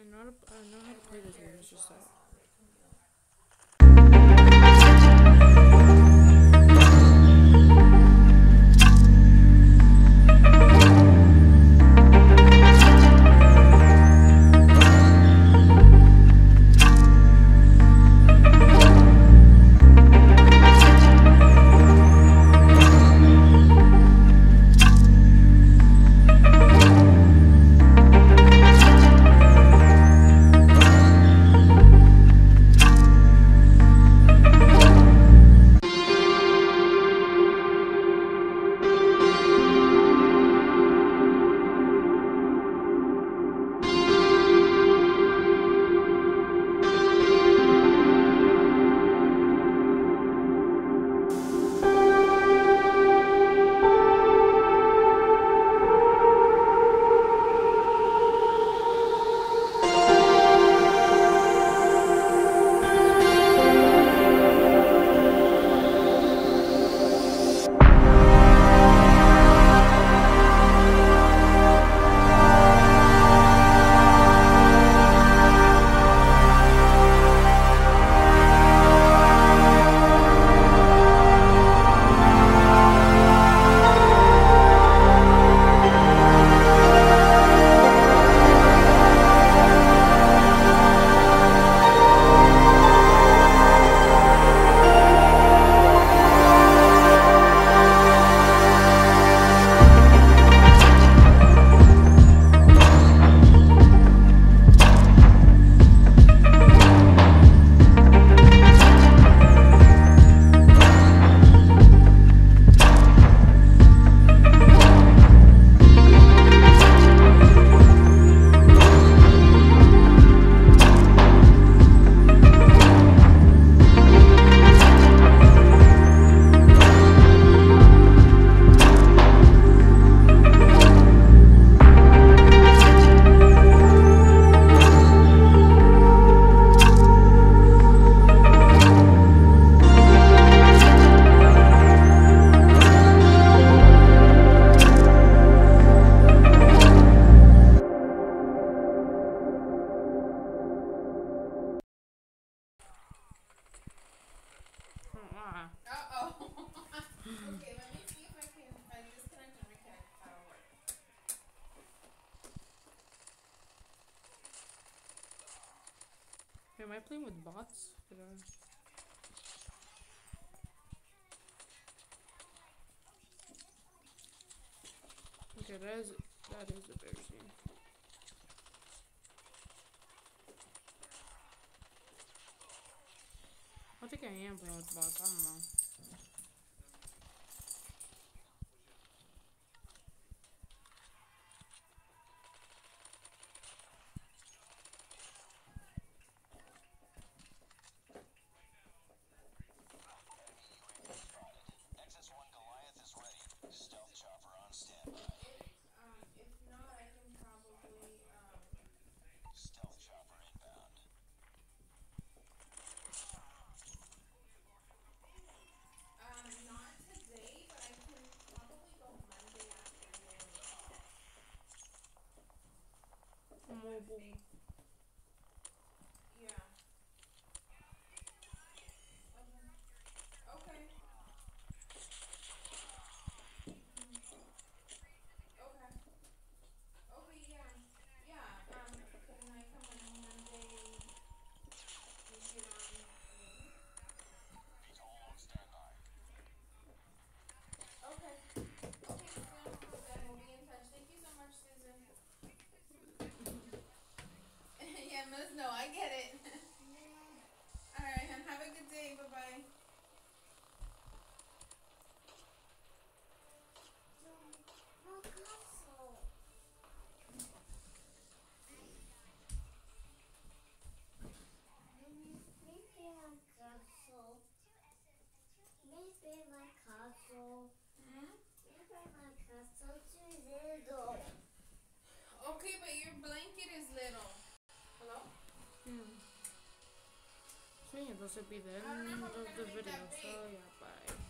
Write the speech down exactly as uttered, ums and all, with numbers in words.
I know how to, I know how to play this game. It's just that. Am I playing with bots? Did I... Okay, that is that is embarrassing. I think I am playing with bots. I don't know. Mobile. Yeah. Okay. Okay. Okay. Okay, yeah. Yeah. Um, can I come on Monday? You get on me? Okay. Okay, Susan. Then we'll be in touch. Thank you so much, Susan. Yeah, Miss, no, I get it. Alright, and have a good day. Bye-bye. Maybe my castle. Hmm? Maybe my castle too little. Okay, but your blanket is little. Hello? Hmm. So yeah, this would be the I don't know end how we're of gonna the make video. that So big. yeah, bye.